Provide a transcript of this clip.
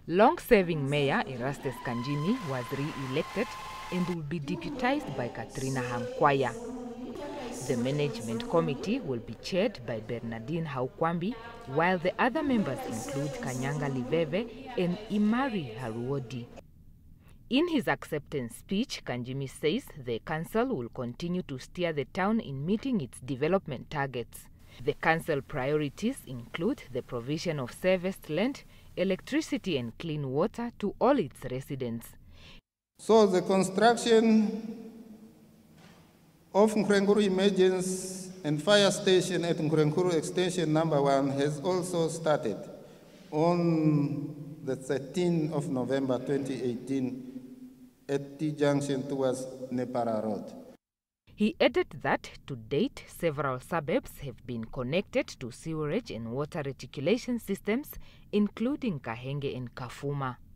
Long-serving Mayor Erastus Kanjimi was re-elected and will be deputized by Katrina Hamkwaya. The management committee will be chaired by Bernardine Haukwambi, while the other members include Kanyanga Liveve and Imari Haruodi. In his acceptance speech, Kanjimi says the council will continue to steer the town in meeting its development targets. The council priorities include the provision of serviced land, electricity and clean water to all its residents. So the construction of Nkurenkuru Emergency and Fire Station at Nkurenkuru Extension number 1 has also started on the 13th of November 2018 at T Junction towards Nepara Road. He added that to date, several suburbs have been connected to sewerage and water reticulation systems, including Kahenge and Kafuma.